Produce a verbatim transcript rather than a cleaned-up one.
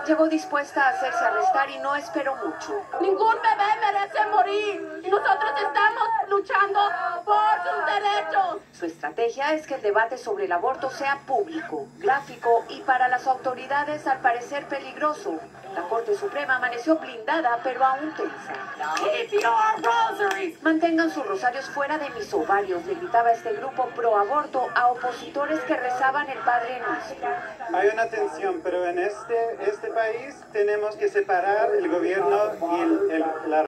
llegó dispuesta a hacerse arrestar y no esperó mucho. Ningún bebé merece morir y nosotros estamos luchando por sus derechos. Su estrategia es que el debate sobre el aborto sea público, gráfico y para las autoridades al parecer peligroso. La Corte Suprema amaneció blindada pero aún tensa. Keep your rosaries. Mantengan sus rosarios fuera de mis ovarios, le gritaba este grupo pro aborto a opositores que rezaban el Padre Nuestro. Hay una tensión, pero en este, este país tenemos que separar el gobierno y el, el, la